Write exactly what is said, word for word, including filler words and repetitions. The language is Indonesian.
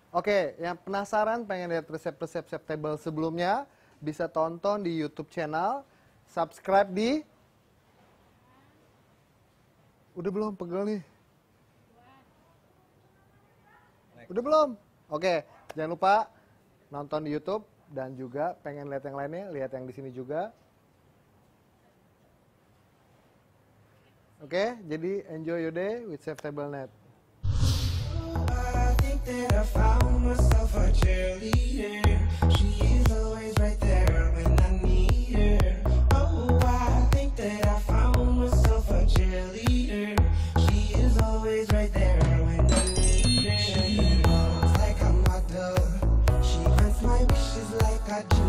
Oke, yang penasaran pengen lihat resep-resep chef table sebelumnya, bisa tonton di YouTube channel, subscribe di... Udah belum? Pegel nih. Udah belum? Oke, jangan lupa nonton di YouTube dan juga pengen lihat yang lainnya, lihat yang di sini juga. Oke, jadi enjoy your day with Chef Table Net. I think that I found myself a cheerleader. She is always right there when I need her. Oh, I think that I found myself a cheerleader. She is always right there when I need her. She moves like a model. She grants my wishes like I do.